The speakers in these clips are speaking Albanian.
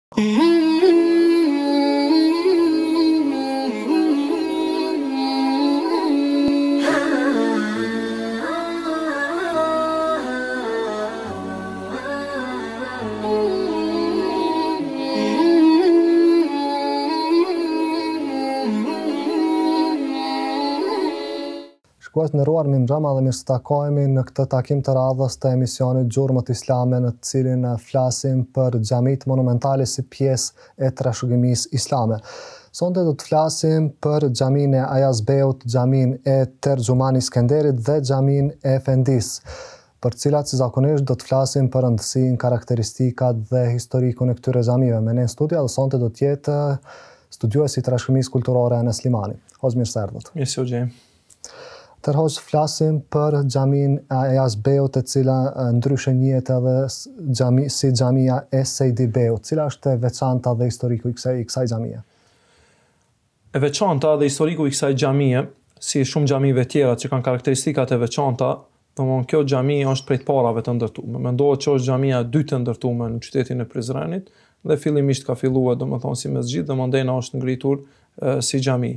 Shikues nderuar, mirëmbrëma dhe mirë se takohemi në këtë takim të radhës të emisionit Gjurmët Islame, në të cilin flasim për xhamit monumentale si pjesë e trashëgimisë islame. Sonte do të flasim për xhamin e Ayazbeut, xhamin e Terxhumani Skenderit dhe xhamin e Efendis, për cilat si zakonisht do të flasim për rëndësinë, karakteristikat dhe historikun e këtyre xhamive. Me ne në studio dhe sonte do të jetë studiuesi i trashëgimisë kulturore Enes Limani. Hoxh, mirë se erdhët. Mirë se u gjejmë. Tërhoq flasim për xhamin e Ayazbeut, e cila ndryshe njihet edhe si xhamia e Sejdi Beut. Cila është e veçanta dhe historiku i kësaj xhamie? E veçanta dhe historiku i kësaj xhamie, si shumë xhamive tjera që kanë karakteristikat e veçanta, domthonë kjo xhami është prej parave të ndërtuar. Mendohet që është xhamia e dytë e ndërtuar në qytetin e Prizrenit dhe fillimisht ka filluar domethënë si mesxhit dhe mandena është ngritur si xhami.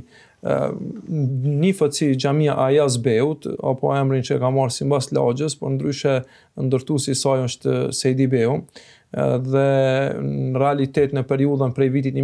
Nifët si xhamia Ayazbeut, apo emrin që ka marrë sipas lagjës, por ndryshe ndërtuesi i saj është Sejdi Beu, dhe në realitet në periudhën prej vitit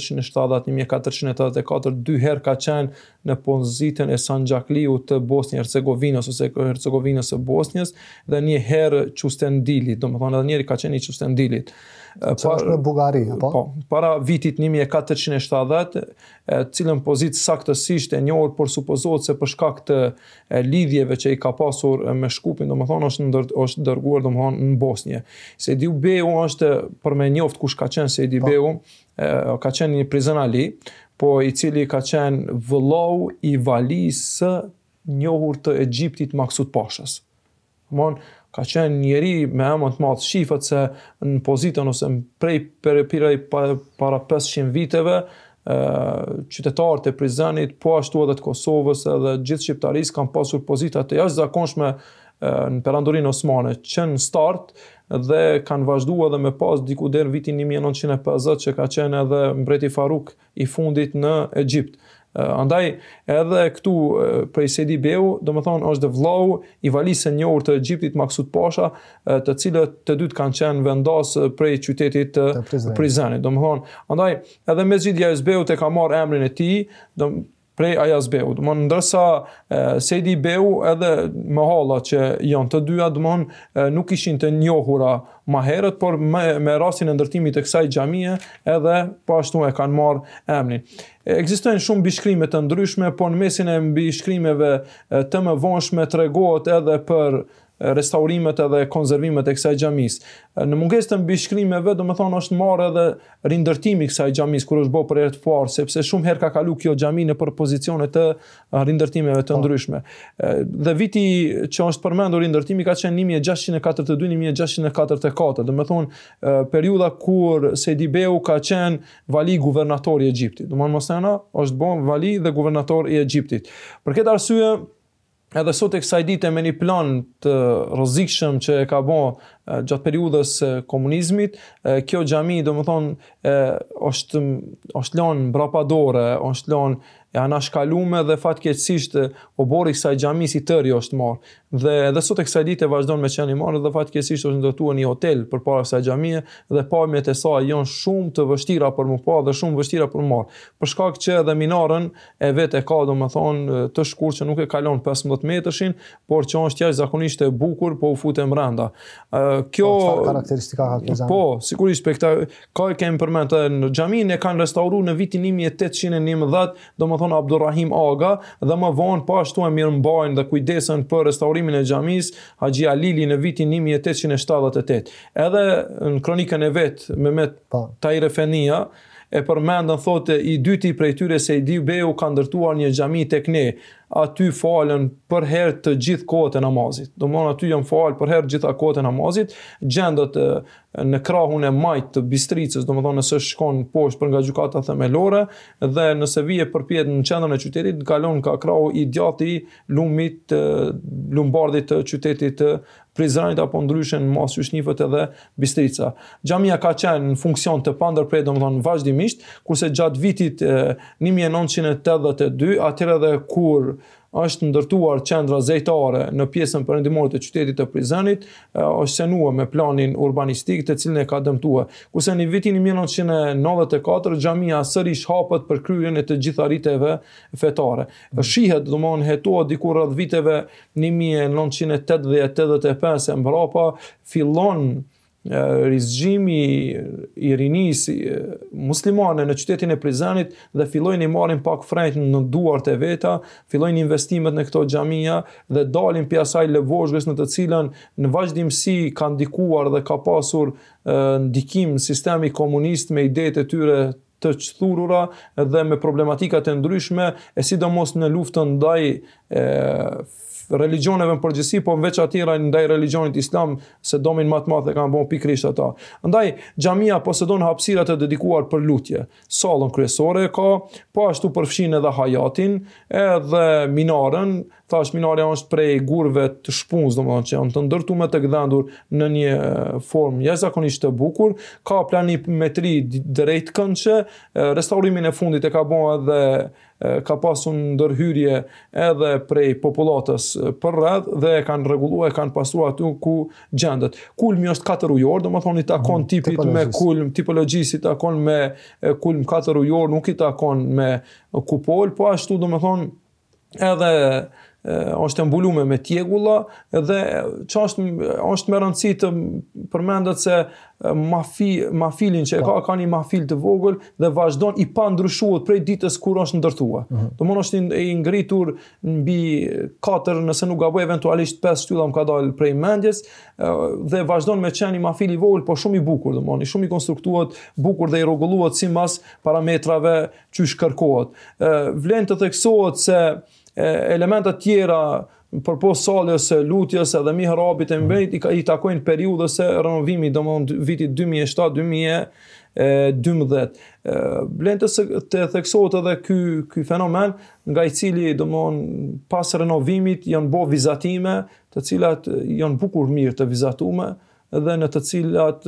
1470-1484 dy herë ka qenë në pozitën e Sanxhakliut të Bosnjë-Hercegovinës ose Hercegovinës së Bosnjës dhe një herë Qystendilit, domethënë edhe njëri ka qenë i Qystendilit. Që është në Bullgari, apo? Po, para vitit 1470, cilën pozitë saktësisht e njohur, por supozohet se për shkak të lidhjeve që i ka pasur me Shkupin, domethënë është dërguar domethënë në Bosnjë. Sejdi Beu është, për me njoft kush ka qenë Sejdi Beu, ka qenë një prizrenali, po i cili ka qenë vëllau i valisë njohur të Egjiptit Maksut Pashës. Ka qenë njeri me emër të madh, shifët se në pozitën ose prej para 500 viteve, qytetarët e Prizrenit, po ashtu edhe të Kosovës edhe gjithë shqiptarisë kanë pasur pozita të jashtëzakonshme në perandorinë osmane, që në start dhe kanë vazhduar edhe me pas diku deri në vitin 1950 që ka qenë edhe mbreti Faruk i fundit në Egjipt. Andaj edhe këtu prej Sejdi Beu, domethënë është vllau i valisë së njohur të Egjiptit Maksut Pasha, të cilët të dytë kanë qenë vendas prej qytetit të Prizrenit. Domethënë, andaj edhe mesxhiti Ayazbeut e ka marrë emrin e tij prej Ayazbeut. Ndërsa Sejdi Beu edhe mahalla që janë të dyja nuk ishin të njohura më herët, por me rastin e ndërtimit të kësaj xhamie edhe po ashtu e kanë marrë emrin. Ekzistojnë shumë bishkrime të ndryshme, por në mesin e bishkrimeve të mëvonshme tregohet edhe për restaurimet edhe konservimet e kësaj xhamis. Në mungesë të mbishkrimeve, domethënë është marrë edhe rindërtimi i kësaj xhamis kur është bërë për herë të parë, sepse shumë herë ka kaluar kjo xhami në pozicione të rindërtimeve të ndryshme. Dhe viti që është përmendur rindërtimi ka qenë 1642-1644, domethënë periudha kur Sejdi Beu ka qenë vali guvernator i Egjiptit. Domethënë mosena është bën vali dhe guvernator i Egjiptit. Për këtë arsye, edhe sot e kësaj dite me një plan të rrezikshëm që e ka bën gjatë periudhës komunizmit, kjo xhami domethënë është lënë mbrapa dore, është lënë e anashkalume dhe fatkeqësisht obori i kësaj xhamis i tërë është marrë. Dhe edhe sot e kësaj dite vazhdon me qenë i marrë dhe fatkeqësisht është ndërtuar një hotel përpara kësaj xhamie dhe pamjet e saj janë shumë të vështira për mu pa dhe shumë vështira për marrë. Për shkak që edhe minarën e vet e ka domethënë të shkurtër që nuk e kalon 15 metërshin, por që është jashtëzakonisht e bukur, po u futem brenda. Kjo karakteristika ka kjo xhami. Po, sigurisht ka kemi përmend në xhamin e kanë restauruar në vitin 1819, domethënë Abdurrahim Aga, dhe më vonë po ashtu e mirëmbajnë dhe kujdesen për restaurimin e xhamisë Haxhi Alili në vitin 1878. Edhe në kronikën e vet Mehmet Tahir Efendia e përmendën, thotë i dyti prej tyre Sejdi Beu ka ndërtuar një xhami tek ne. aty falen për herë të gjithë kohët e namazit. Domthonë aty janë falë për herë gjitha kohët e namazit, gjendet në krahun e majt të Bistricës, domethënë nëse shkon poshtë për nga gjykata themelore dhe nëse vije përpjet në qendrën e qytetit, kalon ka krahu i gjatë i lumit, lumbardit të qytetit të Prizrenit apo ndryshe në mas që shnihet edhe Bistrica. Xhamia ka qenë në funksion të pandërprer domethënë vazhdimisht, kurse gjatë vitit 1982, atëherë edhe kur është ndërtuar qendra zejtare në pjesën perëndimore të qytetit të Prizrenit, është sënuar me planin urbanistik të cilin e ka dëmtuar. Kurse në vitin 1994 xhamia sërish hapet për kryerjen e të gjitha riteve fetare. Shihet domthonë hetohet diku rreth viteve 1980-85 e mbrapa fillon rizgjimi i rinisë muslimane në qytetin e Prizrenit dhe fillojnë i marrin pak frejt në duart e veta, fillojnë investimet në këto xhamia dhe dalin prej asaj lëvozhgës në të cilën në vazhdimsi ka ndikuar dhe ka pasur ndikim sistemi komunist me idetë e tyre të qthurura dhe me problematikat e ndryshme, e sidomos në luftën ndaj religioneve në përgjithësi, po veç atyra ndaj religionit islam, se domin më të madh e kanë bën pikërisht ata. Andaj xhamia posedon hapësira të dedikuar për lutje. Sallën kryesore ka, po ashtu përfshin edhe hajatin, edhe minaren. Thash minarja është prej gurëve të shpunës, domethënë që janë të ndërtuar të gdhendur në një formë jashtëzakonisht të bukur, ka planimetri drejtkëndshë, restaurimin e fundit e ka bën edhe ka pasur ndërhyrje edhe prej popullatës përreth dhe e kanë rregulluar, e kanë pastruar aty ku gjendet. Kulmi është 4 ujor, domethënë i takon tipit me kulm, tipologjisë i takon me kulm 4 ujor, nuk i takon me kupol, po ashtu domethënë edhe është mbuluar me tjegulla dhe ç'është me rëndësi të përmendet se mafilin që ka një mafil të vogël dhe vazhdon i pa ndryshuar prej ditës kur është ndërtuar. Domthonë është i ngritur mbi 4, nëse nuk gaboj eventualisht 5 shtylla më ka dalë prej mendjes dhe vazhdon me qenë një mafil i vogël, po shumë i bukur, domthonë shumë i konstruktuar bukur dhe i rregulluar sipas parametrave që kërkohet. Vlen të theksohet se elementet tjera përpos sallës së lutjes edhe mihrabit e mbet i takojnë periudhës së renovimit, domthonë vitit 2007-2012. Vlen të theksohet edhe ky fenomen nga i cili domthonë pas renovimit janë bërë vizatime, të cilat janë bukur mirë të vizatuar dhe në të cilat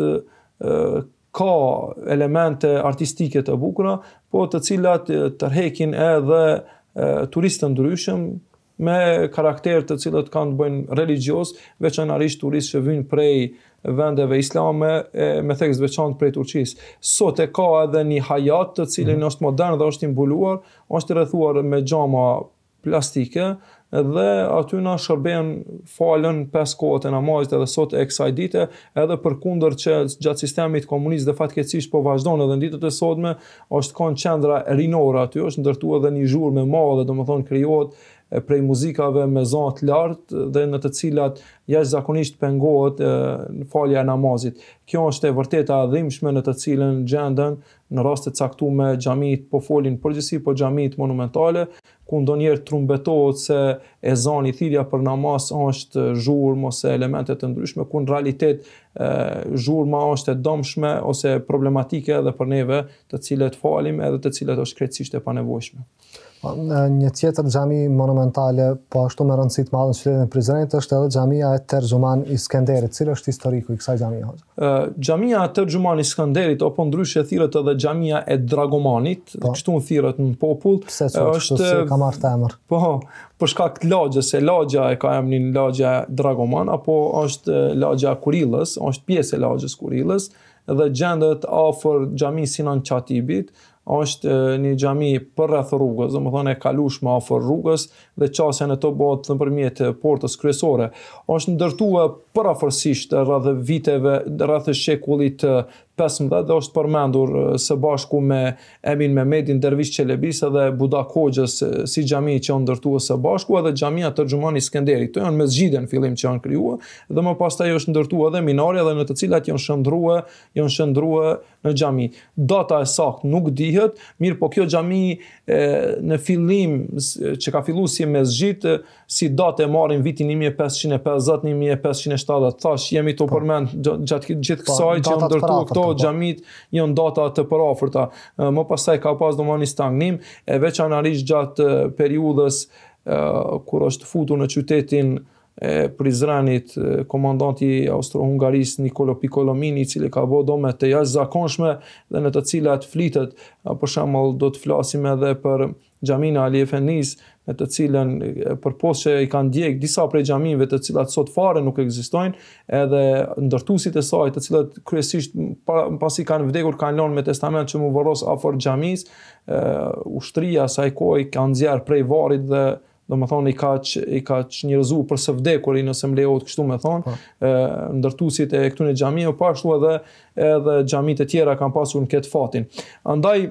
ka elemente artistike të bukura, po të cilat tërheqin edhe turistë ndryshëm me karakter të cilët kanë të bëjnë religios, veçanërisht turistë që vijnë prej vendeve islame me thekës veçantë prej Turqisë. Sot e ka edhe një hajat të cilin është modern dhe është i mbuluar, është rrethuar me xhama plastike dhe aty na shërben falën 5 kohët e namazit edhe sot e kësaj dite, edhe përkundër që gjatë sistemit komunist dhe fatkeqësisht po vazhdon edhe në ditët e sotme, është kanë qendra rinore aty, është ndërtuar edhe një zhurmë e madhe, domethënë krijohet prej muzikave me zona të lartë dhe në të cilat jashtëzakonisht pengohet falja e namazit. Kjo është e vërtetë e dhimbshme në të cilën gjenden në raste të caktuara xhamit, po folin përgjithësi po xhamit monumentale, ku ndonjëherë trumbetohet se ezani, thirrja për namaz është zhurmë ose elemente të ndryshme, ku në realitet zhurma është e dëmshme ose problematike edhe për neve të cilët falim edhe të cilët është krejtësisht e panevojshme. Një tjetër xhami monumentale, po ashtu me rëndësi të madhe në qytetin e Prizrenit është edhe xhamia e Terxhuman Iskenderit. Cili është historiku i kësaj xhamie? Xhamia e Terxhuman Iskenderit apo ndryshe thirret edhe xhamia e Dragomanit, kështu thirret në popull. Pse është ka marrë këtë emër? Po, për shkak të lagjës, se lagja e ka emrin lagja Dragoman, apo është lagja Kurillës, është pjesë e lagjës Kurillës dhe gjendet afër xhamisë Sinan Çatibit. Është një xhami përreth rrugës, domethënë e kalueshme afër rrugës dhe qasja në to bëhet nëpërmjet portës kryesore. Është ndërtuar parafërsisht rreth viteve, rreth shekullit 15 dhe është përmendur së bashku me Emin Mehmedin, Dervish Çelebis dhe Budak Hoxhës si xhami që janë ndërtuar së bashku edhe xhamia Tërxhumani Skënderi. Këto janë mesxhide në fillim që janë krijuar dhe më pastaj është ndërtuar edhe minare dhe në të cilat janë shndruar në xhami. Data e saktë nuk dihet, mirë po kjo xhami në fillim që ka filluar si mesxhid, si datë e marrin vitin 1550, 1570. Thash jemi të përmend gjatë gjithë kësaj që janë ndërtuar këto xhamit janë data të përafërta. Më pastaj ka pas domani stagnim, e veçanërisht gjatë periudhës kur është futur në qytetin e Prizrenit komandanti Austro-Hungarisë Niccolo Piccolomini, i cili ka bërë dome të jashtëzakonshme dhe në të cilat flitet, për shembull do të flasim edhe për xhamin e Ali Efendis, me të cilën përpos që i kanë djeg disa prej xhamive të cilat sot fare nuk ekzistojnë, edhe ndërtuesit e saj, të cilët kryesisht pasi kanë vdekur kanë lënë me testament që mu vorros afër xhamis, ushtria saj kohë kanë nxjerr prej varrit dhe domethënë i ka njerëzu për së vdekuri, nëse më lejohet kështu me thonë, ndërtuesit e këtyre xhamive, po ashtu edhe xhamit e tjera kanë pasur në këtë fatin. Andaj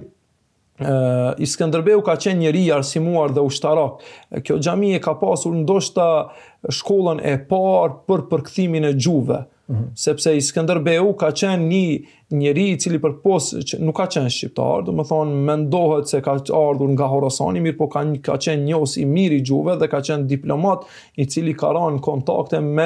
i Skënderbeu ka qenë njeri i arsimuar dhe ushtarak. Kjo xhami e ka pasur ndoshta shkollën e parë për përkthimin e gjuhëve. Sepse i Skënderbeu ka qenë një njeri i cili përpos që nuk ka qenë shqiptar, domethënë mendohet se ka ardhur nga Horasani, mirë po ka qenë njohës i mirë i gjuhëve dhe ka qenë diplomat i cili ka rënë në kontakte me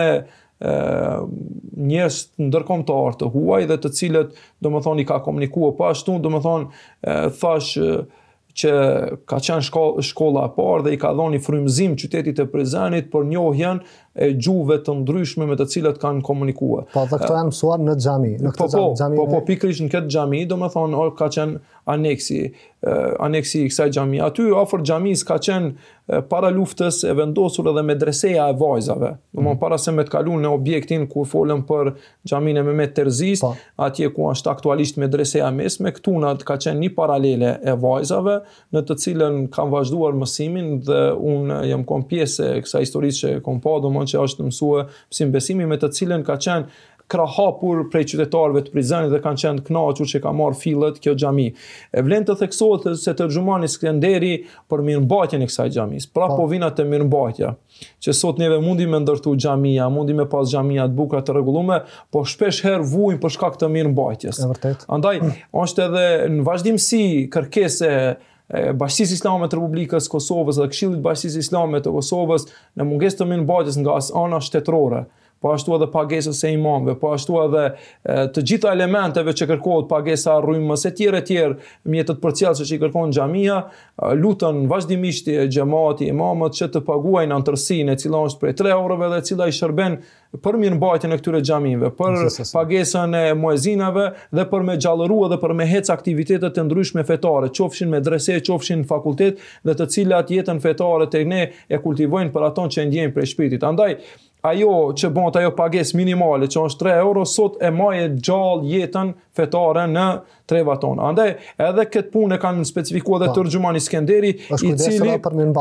njerëz ndërkombëtar të huaj dhe të cilët domethënë i ka komunikuar po ashtu, domethënë thash që ka qenë shkolla e parë dhe i ka dhënë frymëzim qytetit të Prizrenit për njohjen e gjuhëve të ndryshme me të cilat kanë komunikuar. Po dhe këto janë mësuar në xhami, në këtë xhami. Po pikërisht në këtë xhami, domethënë ka qenë aneksi i kësaj xhamie. Aty afër xhamis ka qenë para luftës e vendosur edhe medreseja e vajzave. Domethënë para se me të kaluar në objektin kur folëm për xhamin e Mehmet Terzis, atje ku është aktualisht medreseja mesme, këtu ka qenë një paralele e vajzave në të cilën kanë vazhduar mësimin dhe unë jam kon pjesë e kësaj historisë që kom pa, domethënë që është mësuar mësim besimi me të cilën ka qenë krahapur prej qytetarëve të Prizrenit dhe kanë qenë kënaqur që ka marrë fillet kjo xhami. E vlen të theksohet se Tërxhumani Skënderi për mirëmbajtjen e kësaj xhamis. Pra po vina te mirëmbajtja, që sot neve mundi me ndërtu xhamia, mundi me pas xhamia të bukura të rregulluara, po shpesh herë vujnë për shkak të mirëmbajtjes. Andaj është edhe në vazhdimsi kërkesë Bashkisë Islame të Republikës Kosovës dhe Këshillit Bashkisë Islame të Kosovës në mungesë të mirëmbajtjes nga ana shtetërore, po ashtu edhe pagesës e imamëve, po ashtu edhe të gjitha elementeve që kërkohet pagesa rrymës e tjerë mjetet përcjellëse që i kërkon xhamia, lutën vazhdimisht xhamati, imamët që të paguajnë antërsinë e cila është prej 3 eurove dhe e cila i shërben për mirëmbajtjen e këtyre xhamive, për pagesën e muezinave dhe për me gjallërua dhe për me hec aktivitete të ndryshme fetare, qofshin medrese, qofshin fakultet dhe të cilat jetën fetare tek ne e kultivojnë për ato që ndjejnë prej shpirtit. Andaj ajo që bëhet ajo pagesë minimale që është 3 euro sot e maje gjallë jetën fetare në trevat tona. Andaj edhe këtë punë kanë specifikuar edhe Tërxhumani Skënderi, i cili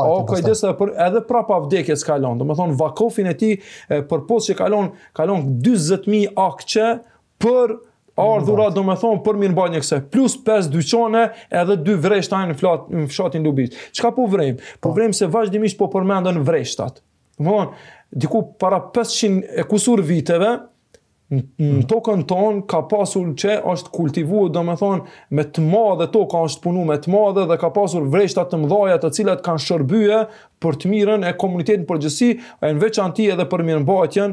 edhe prapa vdekjes ka lënë. Domethënë vakofin e tij përpos që kalon 40.000 akçe për ardhura, domethënë për mirëmbajtjen e kësaj, plus 5 dyqane edhe 2 vreshta në fshatin Lubis. Çka po vrejmë? Po vrejmë se vazhdimisht po përmenden vreshtat. Domethënë diku para 500 e kusur viteve në tokën tonë ka pasur që është kultivuar, domethënë me të madhe toka është punuar me të madhe dhe ka pasur vreshta të mëdha të cilat kanë shërbyer për të mirën e komunitetit përgjithësi, e në veçanti edhe për mirëmbajtjen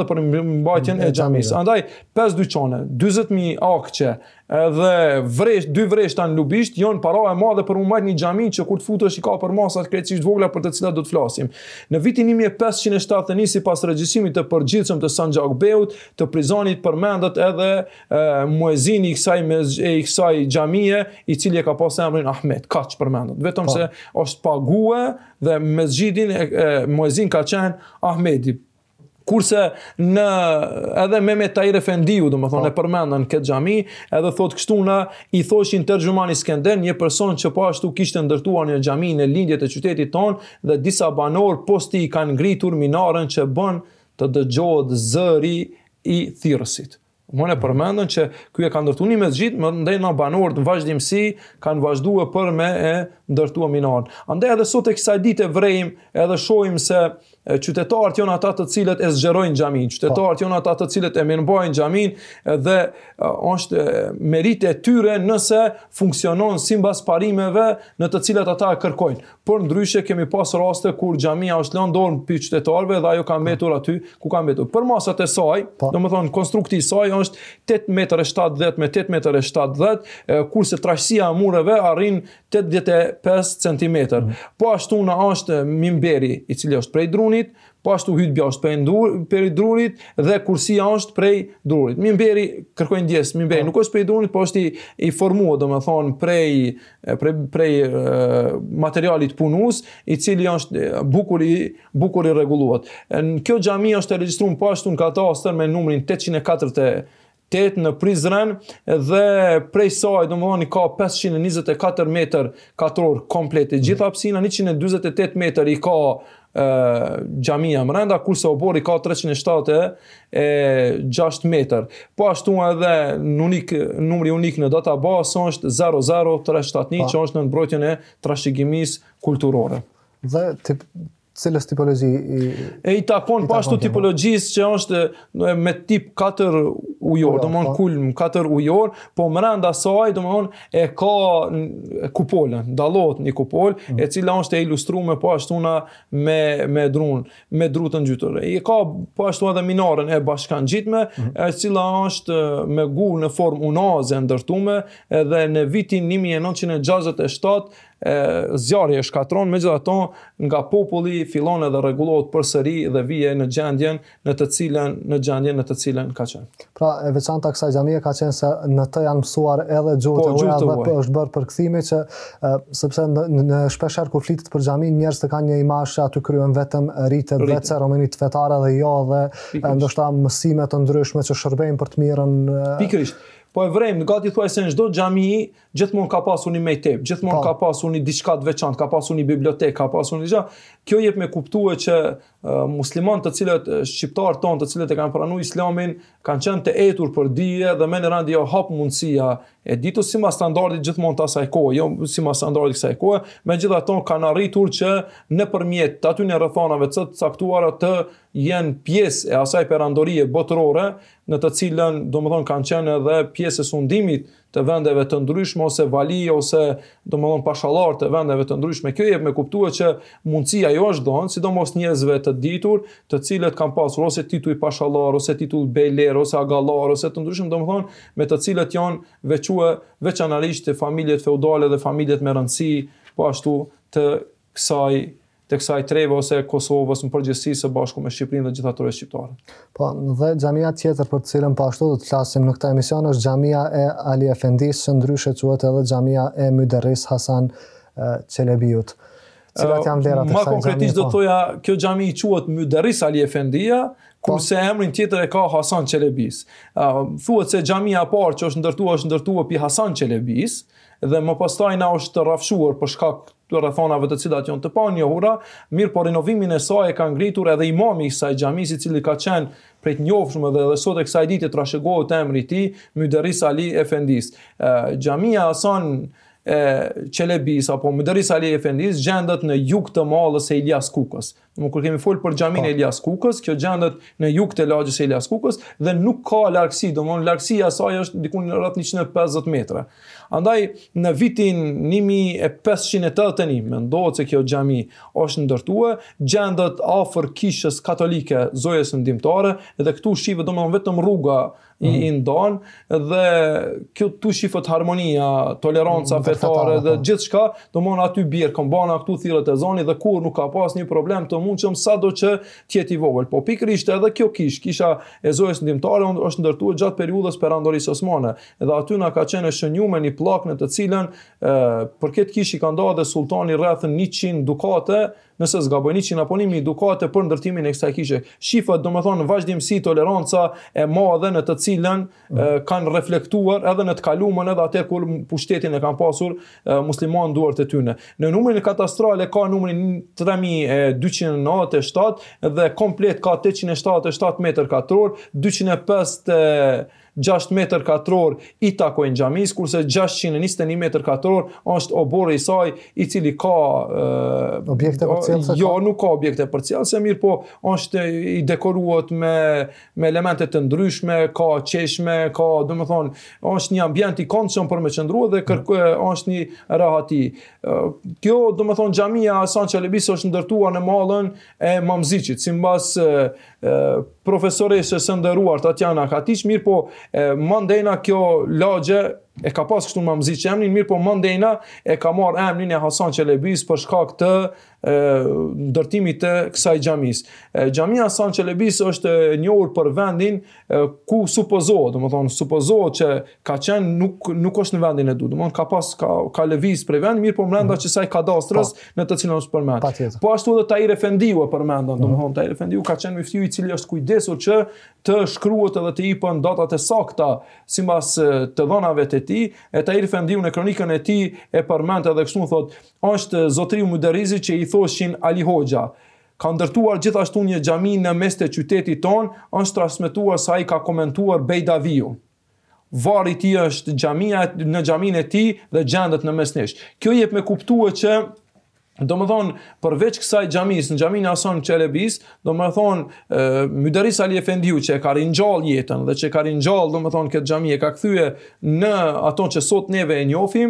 e xhamisë. Andaj 5 dyqane, 40.000 akçe edhe 2 vreshta në Lubisht janë para e madhe për u marrë një xhami që kur të futesh i ka për masat krejtësisht vogla për të cilat do të flasim. Në vitin 1571 sipas regjistrimit të përgjithshëm të Sanxhakbeut të Prizrenit përmendet edhe muezini i kësaj xhamie, i cili e ka pasur emrin Ahmet, kaq përmendet. Vetëm se është paguë dhe mesxhidin muezin ka qenë Ahmedi. Kurse edhe Mehmet Tahir Efendiu, domethënë e përmendën këtë xhami, edhe thotë kështu i thoshin Tërxhumani Skënder, një person që po ashtu kishte ndërtuar një xhami në lindjet e qytetit tonë dhe disa banor posti i kanë ngritur minaren që bën të dëgjohet zëri i thirrësit. Unë e përmendën që ky e ka ndërtuar një mesxhit, më ndaj na banorët në vazhdimsi kanë vazhduar për me e ndërtuar minaret. Andaj edhe sot e kësaj dite vrejmë edhe shohim se qytetarët janë ata të cilët e zgjerojnë xhamin, qytetarët janë ata të cilët e mirëmbajnë xhamin dhe është merite e tyre nëse funksionon sipas parimeve në të cilat ata e kërkojnë. Por ndryshe kemi pas raste kur xhamia është lënë dorë mbi qytetarëve dhe ajo ka mbetur aty ku ka mbetur. Për masat e saj, domethënë konstrukti i saj është 8,70 m me 8,70 m, kurse trashësia e mureve arrin 85 cm. Po ashtu na është mimberi i cili është prej drunit, po ashtu hytbja është prej drurit dhe kursia është prej drurit. Mimberi kërkoj ndjes, mimberi nuk është prej drurit, po është i formuar domethënë prej materialit punus, i cili është bukur i rregulluar. Kjo xhami është e regjistruar po ashtu në katastër me numrin 848 në Prizren dhe prej saj domethënë ka 524 metër katror komplet e gjitha hapësina, 148 metër i ka xhamia brenda, kurse obori ka 376 metër. Po ashtu edhe numri unik në database është 00371 që është në mbrojtjen e trashëgimisë kulturore. Dhe cilës tipologji i takon po ashtu tipologjisë që është me tip 4 ujor, domthon kulm 4 ujor, po brenda saj domthon e ka kupolën, dallohet një kupol e cila është e ilustruar po ashtu me dru të ngjytur. I ka po ashtu edhe minaren e bashkangjitme, e cila është me gur në formë unaze ndërtuar edhe në vitin 1967 zjarri e shkatron, megjithatë nga populli fillon edhe rregullohet përsëri dhe vije në gjendjen në të cilën ka qenë. Pra e veçanta kësaj xhamie ka qenë se në të janë mësuar edhe gjuhët e huaja dhe është bërë përkthime që sepse në shpeshherë kur flitet për xhamin njerëz të kanë një imazh që aty kryen vetëm rite dhe ceremonit fetare dhe jo dhe ndoshta mësime të ndryshme që shërbejnë për të mirën. Pikërisht. Po e vrejmë, gati thuaj se në çdo xhami gjithmonë ka pasur një mejtep, gjithmonë ka pasur një diçka të veçantë, ka pasur një bibliotekë, ka pasur një gjë. Kjo jep me kuptue që muslimanët të cilët shqiptarët tonë, të cilët e kanë pranuar Islamin, kanë qenë të etur për dije dhe më në rand jo hap mundësia e ditur sipas standardit gjithmonë të asaj kohe, jo sipas standardit kësaj kohe, megjithatë kanë arritur që nëpërmjet atyre rrethanave të caktuara të jenë pjesë e asaj perandorie botërore në të cilën domethënë kanë qenë edhe pjesë e sundimit të vendeve të ndryshme ose vali ose domethënë pashallar të vendeve të ndryshme. Kjo jep me kuptue që mundësia jo është dhënë, sidomos njerëzve të ditur, të cilët kanë pasur ose titull pashallar ose titull bejler ose agallar ose të ndryshëm, domethënë me të cilët janë veçanërisht familjet feudale dhe familjet me rëndësi, po ashtu të kësaj treve ose Kosovës në përgjithësi së bashku me Shqipërinë dhe gjithë atyre shqiptare. Po, dhe xhamia tjetër për të cilën po ashtu do të flasim në këtë emision është xhamia e Ali Efendis, që ndryshe quhet edhe xhamia e Muderris Hasan Çelebiut. Cilat janë vlerat e kësaj xhamie? Ma konkretisht do të thoja, kjo xhami quhet Muderris Ali Efendia, kurse emrin tjetër e ka Hasan Çelebis. Thuhet se xhamia e parë që është ndërtuar pi Hasan Çelebis dhe më pastaj na është rrafshuar për shkak të rrethonave të cilat janë të panjohura, mirë po rinovimin e saj e ka ngritur edhe imami i kësaj xhamis, i cili ka qenë prej të njohshëm dhe sot e kësaj dite trashëgohet emri i tij, Muderris Ali Efendis. Xhamia Hasan Çelebis apo Muderris Ali Efendis gjendet në jug të mallës së Elias Kukës. Kur kemi folur për xhamin e Elias Kukës, kjo gjendet në jug të lagjës së Elias Kukës dhe nuk ka largësi, domthonë largësia e saj është diku rreth 150 metra. Andaj në vitin 1581 mendohet se kjo xhami është ndërtuar, gjendet afër kishës katolike Zojës Ndihmtare dhe këtu shihet domthonë vetëm rruga i ndan dhe këtu shihet harmonia, toleranca fetare dhe gjithçka, domthonë aty bjer kombana, këtu thirrët e zoni dhe kur nuk ka pas një problem të mundshëm sado që të jetë i vogël. Po pikërisht edhe kjo kisha e Zojës Ndihmtare është ndërtuar gjatë periudhës perandorisë osmane dhe aty na ka qenë shënjuar me një pllakë në të cilën për këtë kishë i ka ndarë dhe sultani rreth 100 dukate nëse zgaboj 100 apo 1000 dukate për ndërtimin e kësaj kishe. Shifat, domethënë vazhdimsi, toleranca e madhe në të cilën kanë reflektuar edhe në të kaluamën edhe atë kur pushtetin e kanë pasur muslimanë duart e tyre. Në numrin katastrale ka numrin 3297 dhe komplet ka 877 metër katror, 256 metër katror i takojnë xhamis, kurse 621 metër katror është obori i saj, i cili ka objekte përcjellëse. Jo, nuk ka objekte përcjellëse, mirë po është i dekoruar me elemente të ndryshme, ka qeshme, ka, domethënë, është një ambient i këndshëm për me qëndruar dhe është një rahati. Kjo, domethënë, xhamia Hasan Çelebis është ndërtuar në mallën e Mamziçit, sipas profesoreshës së nderuar Tatjana Katiç, mirë po mandena kjo lagje e ka pas kështu Mamziç emrin, mirë po mandena e ka marrë emrin e Hasan Çelebis për shkak të ndërtimit të kësaj xhamis. Xhamia Hasan Çelebis është e njohur për vendin ku supozohet që ka qenë nuk është në vendin e duhur. Domthonë ka lëviz prej vend, mirë po brenda kësaj kadastrës në të cilën është përmend. Po ashtu edhe Tahir Efendiu e përmendan, domthonë Tahir Efendiu ka qenë muftiu i cili është kujdesur që të shkruhet edhe të jepën datat e sakta sipas të dhënave të tij. Tahir Efendiu në kronikën e tij e përmend edhe kështu thotë, është zotriu Muderizi që i thoshin Ali Hoxha. Ka ndërtuar gjithashtu një xhami në mes të qytetit ton, është transmetuar se ai ka komentuar Bejdaviu. Varri i tij është xhamia, në xhaminë e tij dhe gjendet në mes nesh. Kjo jep me kuptuar që domethënë përveç kësaj xhamis, në xhamin e Hasan Çelebis, domethënë Muderiz Ali Efendiu që ka ringjall jetën dhe që ka ringjall domethënë këtë xhami e ka kthye në ato që sot neve e njohim,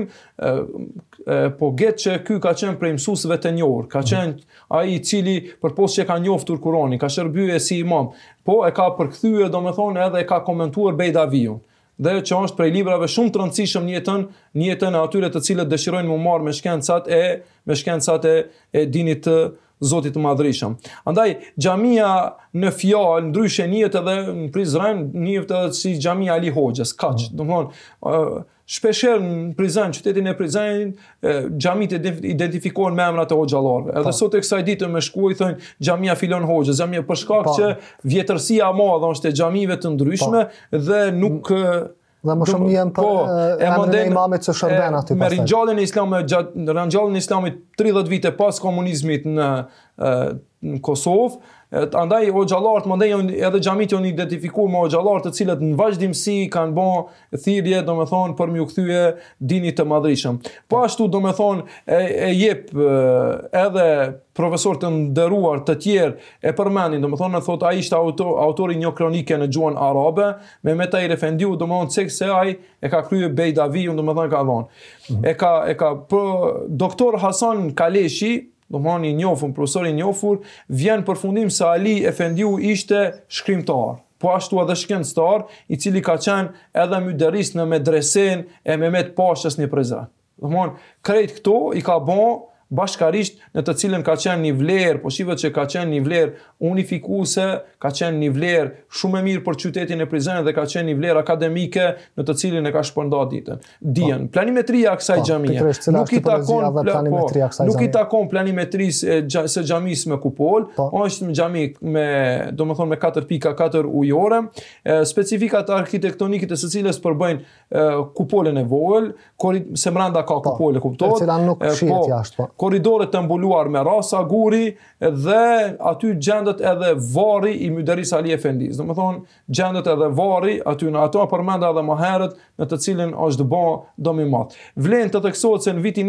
po gjet që ky ka qenë prej mësuesve të njohur, ka qenë ai i cili përpos që ka njoftur Kur'anin, ka shërbyer si imam, po e ka përkthyer domethënë edhe e ka komentuar Bejdaviun. Dhe që është prej librave shumë të rëndësishëm në jetën e atyre të cilët dëshirojnë mu marrë me shkencat e dinit të Zotit të Madhrishëm. Andaj xhamia në fjalë ndryshe njihet edhe në Prizren, njihet edhe si xhamia Ali Hoxhës, kaq. Domthonë shpeshherë në Prizren, qytetin e Prizrenit, xhamit identifikohen me emrat e hoxhallarëve. Edhe sot e kësaj ditë me shkuaj thonë xhamia Filon Hoxhës, xhamia për shkak që vjetërsia e madhe është e xhamive të ndryshme dhe nuk dhe më shumë njën për emrin e imamit që shërben aty pastaj. Me ringjalljen e Islamit 30 vite pas komunizmit në Kosovë, andaj hoxhallarët mandej edhe xhamit janë identifikuar me hoxhallarë të cilët në vazhdimsi kanë bën thirrje domethënë për m'u kthye dinit të Madhrishëm. Po ashtu domethënë e jep edhe profesor të nderuar të tjerë e përmendin, domethënë thotë ai ishte autori një kronike në gjuhën arabe, me Tahir Efendiu, domethënë se ai e ka kryer Bejdaviun, domethënë ka dhënë. E ka doktor Hasan Kaleshi, domethënë i njohur, profesor i njohur, vjen përfundim se Ali Efendiu ishte shkrimtar, po ashtu edhe shkencëtar, i cili ka qenë edhe Muderiz në medresen e Mehmet Pashës në Prizren. Domethënë krejt këto i ka bën bashkarisht në të cilën ka qenë një vlerë, po shihet që ka qenë një vlerë unifikuese, ka qenë një vlerë shumë e mirë për qytetin e Prizrenit dhe ka qenë një vlerë akademike në të cilën e ka shpërndar dijen. Planimetria e kësaj xhamie nuk i takon planimetrisë së xhamisë me kupol, është një xhami domethënë me 4.4 ujore, specifikat arkitektonike të së cilës përbëjnë kupolën e vogël, se brenda ka kupolë, kuptohet, e cila nuk shihet jashtë. Korridore të mbuluar me rasa guri dhe aty gjendet edhe varri i Muderiz Ali Efendis. Domethënë gjendet edhe varri aty në ato përmenda edhe më herët në të cilën është bën dom i madh. Vlen të theksohet se në vitin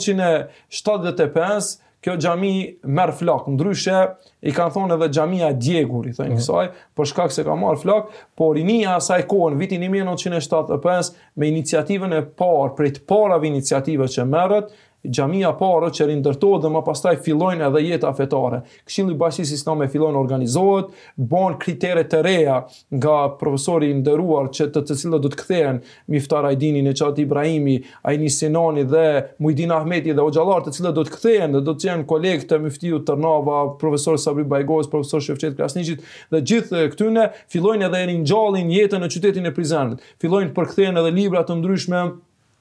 1975 kjo xhami merr flak, ndryshe i kanë thonë edhe xhamia Djegur, i thonë kësaj, për shkak se ka marr flak, por rinia asaj kohë në vitin 1975 me iniciativën e parë, prej të parave iniciative që merret, xhamia parë që rindërtohet dhe më pastaj fillojnë edhe jeta fetare. Këshilli i Bashkisë Islame fillon organizohet, bën kritere të reja nga profesori i nderuar që të cilët do të kthehen Miftar Ajdini, Neçati Ibrahimi, Aini Sinani dhe Mujdin Ahmeti dhe hoxhallar të cilët do të kthehen dhe do të jenë kolegë të Muftiut Tërnava, profesor Sabri Bajgos, profesor Shefqet Krasniqit dhe gjithë këtyne fillojnë edhe ringjallin jetën në qytetin e Prizrenit. Fillojnë përkthehen edhe libra të ndryshme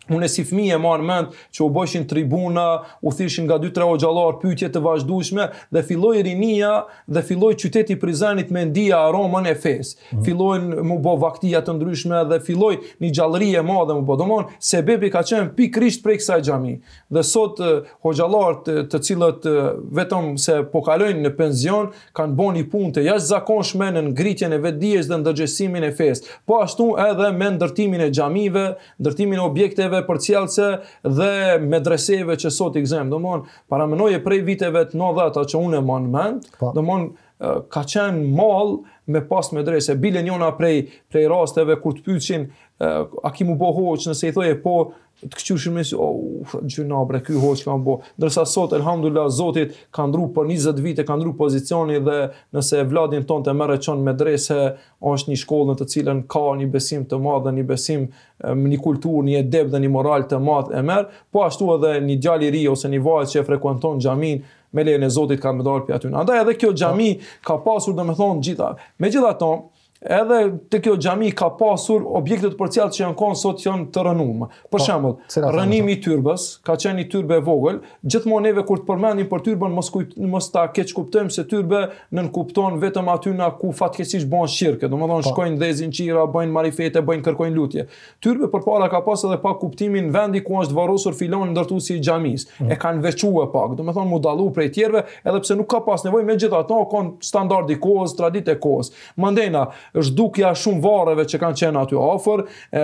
Unë si fëmijë e marr mend që u bëshin tribuna, u thirrshin nga 2-3 hoxhallar pyetje të vazhdueshme dhe filloi rinia dhe filloi qyteti i Prizrenit me ndija aromën e fesë. Fillojnë mu bë vaktia të ndryshme dhe filloi një gjallëri e madhe mu bë. Domthon sebebi ka qenë pikërisht prej kësaj xhami. Dhe sot hoxhallarët të cilët vetëm se po kalojnë në penzion kanë bën një punë të jashtëzakonshme në ngritjen e vetdijes dhe ndërgjegjësimin e fesë. Po ashtu edhe me ndërtimin e xhamive, ndërtimin e objekteve përcjellse dhe medreseve që sot i gëzojmë. Domthon, paramendoje prej viteve të 90-ta që unë e mam mend, domthon ka qenë mall me pas medrese. Bile njëna prej rasteve kur të pyetsin a ki mu bo hoq, nëse i thoje po, të këqyshim me si, gjynabre, ky hoq ka bo. Ndërsa sot, elhamdulillah, Zotit ka ndru për 20 vite, ka ndru pozicioni dhe nëse vladin ton të merre qon medrese, është një shkollë në të cilën ka një besim të madh dhe një besim, një kulturë, një edeb dhe një moral të madh e merr, po ashtu edhe një djalë i ri ose një vajzë që frekuenton xhamin, me lejen e Zotit ka më dalë për aty. Andaj edhe kjo xhami ka pasur, domethënë, gjitha. Megjithatë, edhe te kjo xhami ka pasur objekte të përcjellta që janë kon sot janë të rënuar. Për shembull, rënimi i tyrbës, ka qenë një tyrbë e vogël, gjithmonë neve kur të përmendim për tyrbën mos ta keq kuptojmë se tyrbe nën kupton vetëm aty na ku fatkeqësisht bën shirke, domethënë shkojnë dhezin qira, bëjnë marifete, bëjnë kërkojnë lutje. Tyrbe përpara ka pas edhe pa kuptimin vendi ku është varrosur filoni ndërtuesi i xhamis. E kanë veçuar pak, domethënë mu dallu prej tjerëve, edhe pse nuk ka pas nevojë, megjithatë kon standardi kohës, traditë e kohës. Mandena është dukja shumë varreve që kanë qenë aty afër,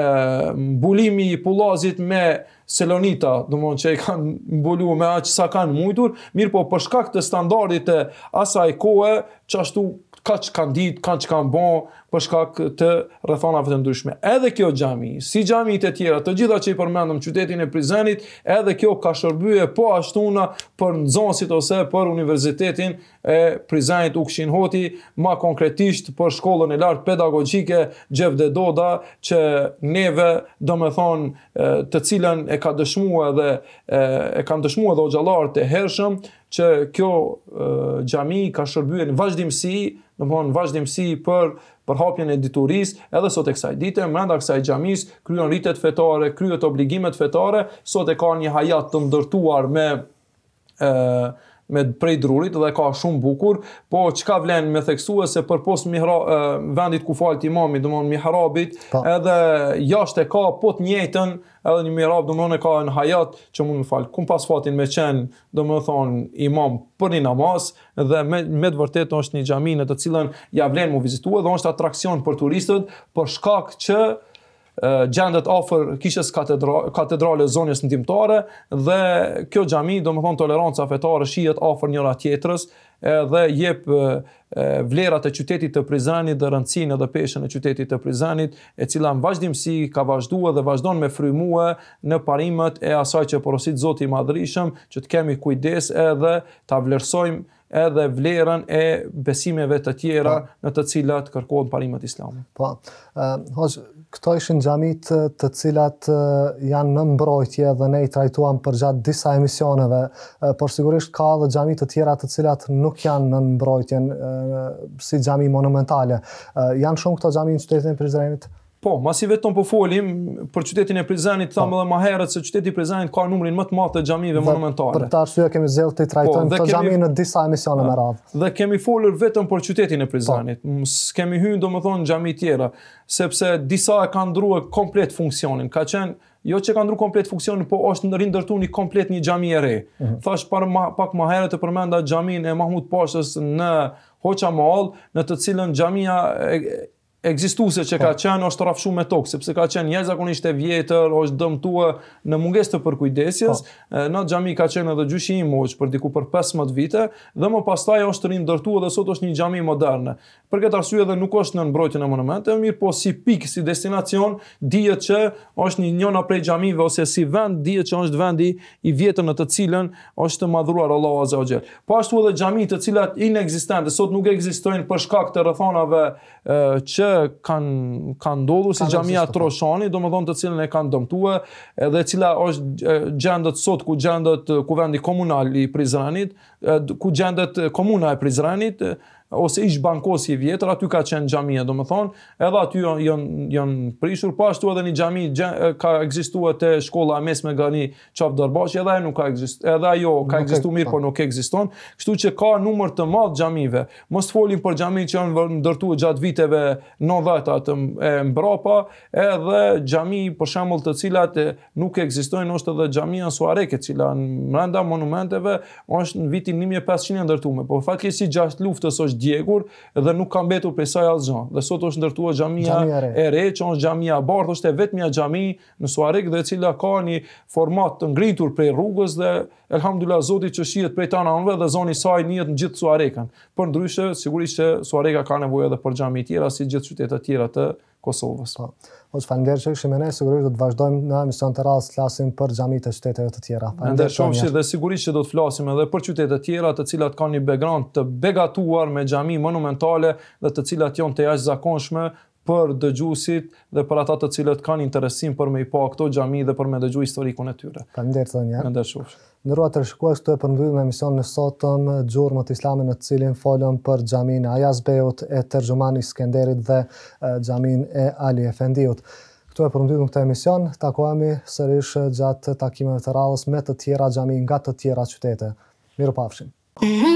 mbulimi i pullazit me selonita, domthonjë që i kanë mbuluar me aq sa kanë mujtur, mirë po për shkak të standardit të asaj kohe, çashtu kaç kanë ditë, kaç kanë bën për shkak të rrethonave të ndryshme. Edhe kjo xhami, si xhamitë e tjera, të gjitha që i përmendëm qytetin e Prizrenit, edhe kjo ka shërbyer po ashtu për nxënësit ose për Universitetin e Prizrenit Ukshin Hoti, ma konkretisht për shkollën e lartë pedagogjike Gjevde Doda, që neve, domethënë, të cilën e ka dëshmuar dhe e kanë dëshmuar edhe hoxhallarët e hershëm, që kjo xhami ka shërbyer në vazhdimsi, domethënë vazhdimsi për hapjen e diturisë, edhe sot e kësaj dite, brenda kësaj xhamis kryen ritet fetare, kryet obligimet fetare, sot e ka një hayat të ndërtuar me prej drurit dhe ka shumë bukur, po çka vlen me theksue se përpos vendit ku falt imami, domthon mihrabit, edhe jashtë e ka po të njëjtën, edhe një mihrab domthon e ka në hayat që mund të fal. Kum pas fatin me qenë domthon imam për një namaz dhe me të vërtetë është një xhami në të cilën ja vlen mu vizitua dhe është atraksion për turistët për shkak që gjendet afër kishës katedrale zonës ndimtare dhe kjo xhami domethënë toleranca fetare shihet afër njëra tjetrës dhe jep vlerat e qytetit të Prizrenit dhe rëndësinë edhe peshën e qytetit të Prizrenit, e cila në vazhdimsi ka vazhduar dhe vazhdon me frymue në parimet e asaj që porosit Zoti i Madhërisëm, që të kemi kujdes edhe ta vlerësojmë edhe vlerën e besimeve të tjera në të cilat kërkohen parimet islame. Po, këto ishin xhamit të cilat janë në mbrojtje dhe ne i trajtuam përgjatë disa emisioneve, por sigurisht ka edhe xhamit të tjera të cilat nuk janë në mbrojtjen, si xhami monumentale. Janë shumë këto xhami në qytetin e Prizrenit? Po, masi vetëm po folim për qytetin e Prizrenit, thamë edhe më herët se qyteti i Prizrenit ka numrin më të madh të xhamive monumentale. Për këtë arsye kemi zgjedhur të trajtojmë këto xhami në disa emisione me radhë. Dhe kemi folur vetëm për qytetin e Prizrenit. S'kemi hyrë domethënë xhami tjera, sepse disa e kanë ndruar komplet funksionin. Ka qenë jo që ka ndruar komplet funksionin, po është rindërtuar një komplet një xhami e re. Thash pak më herët të përmenda xhamin e Mahmud Pashës në Hoqa Mahall, në të cilën xhamia ekzistuese që ka qenë është rrafshuar me tokë, sepse ka qenë jashtëzakonisht e vjetër, është dëmtuar në mungesë të përkujdesjes. Në xhami ka qenë edhe gjyshi i moç për diku për 15 vite dhe më pastaj është rindërtuar dhe sot është një xhami moderne. Për këtë arsye edhe nuk është në mbrojtjen e monumenteve, mirë po si pikë, si destinacion, dihet që është njëna prej xhamive ose si vend dihet që është vendi i vjetër në të cilën është madhruar Allahu Azza wa Jall. Po ashtu edhe xhami të cilat inekzistente sot nuk ekzistojnë për shkak të rrethonave që kanë ndodhur si xhamia Troshani, domethënë të cilën e kanë dëmtuar, edhe e cila është gjendet sot ku gjendet kuvendi komunal i Prizrenit, ku gjendet komuna e Prizrenit, ose ish bankosi i vjetër, aty ka qenë xhamia, domethënë, edhe aty janë prishur, po ashtu edhe një xhami ka ekzistuar te shkolla e mesme Gani Çap Dorbashi, edhe ajo nuk ka ekzistuar, edhe ajo ka ekzistuar mirë, por nuk ekziston, kështu që ka numër të madh xhamive. Mos folim për xhamitë që janë ndërtuar gjatë viteve 90 e mbrapa, edhe xhami për shembull të cilat nuk ekzistojnë, është edhe xhamia Suareke, e cila brenda monumenteve është në vitin 1500 ndërtuar, por fatkeqësisht gjatë luftës është djegur dhe nuk ka mbetur prej saj asgjë. Dhe sot është ndërtuar xhamia e re, që është xhamia e bardhë, është e vetmja xhami në Suarek dhe e cila ka një format të ngritur prej rrugës dhe elhamdulillah Zoti që shihet prej tana anëve dhe zoni i saj njihet në gjithë Suarekën. Por ndryshe sigurisht që Suareka ka nevojë edhe për xhami tjera si gjithë qytetet e tjera të Kosovës. Po çfarënderë që kishim ne, sigurisht do të vazhdojmë në emision të radhës të flasim për xhamitë e qyteteve të tjera. Ndërshofshi dhe sigurisht që do të flasim edhe për qytete të tjera të cilat kanë një background të begatuar me xhami monumentale dhe të cilat janë të jashtëzakonshme për dëgjuesit dhe për ata të cilët kanë interesim për me i pa këto xhami dhe për me dëgju historikun e tyre. Faleminderit zonja. Ndërshofshi. Ndërruar të rishikues, këtu e përmbyllim emisionin e sotëm Gjurmët Islame, në të cilin folëm për xhamin e Ayazbeut, e Terxhuman Iskenderit dhe xhamin e Ali Efendiut. Këtu e përmbyllim këtë emision, takohemi sërish gjatë takimeve të radhës me të tjera xhami nga të tjera qytete. Mirupafshim.